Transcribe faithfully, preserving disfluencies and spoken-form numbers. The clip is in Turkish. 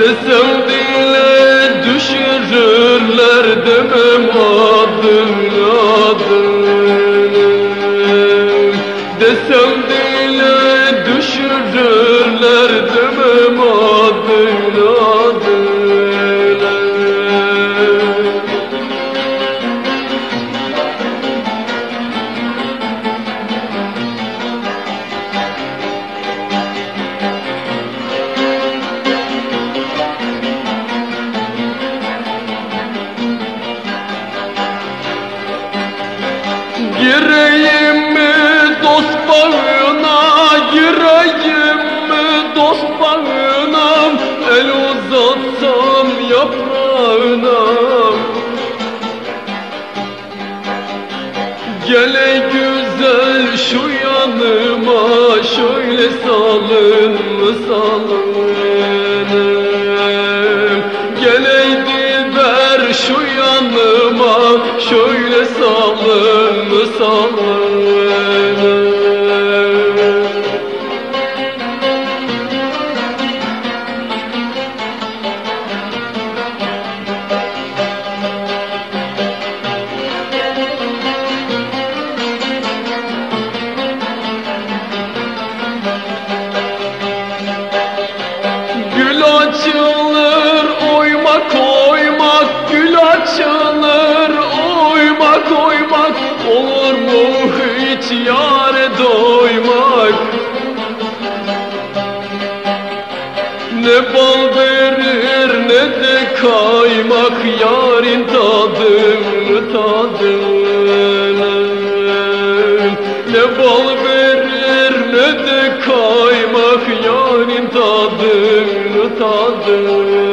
Desem dile düşürürler demem adını adını. Desem dile düşürürler demem adını adını. Gireyim mi dost bağına, gireyim mi dost bağına, el uzatsam yaprağına. Gel ey güzel şu yanıma, şöyle salın salınım. Gel ey dilber şu yanıma, şöyle salın salınım. Gül açılır oymak oymak, gül açılır oymak oymak. Olur mu hiç yâre doymak? Ne bal verir ne de kaymak, yarın tadını tadını. Ne bal verir ne de kaymak, yarın tadını tadını.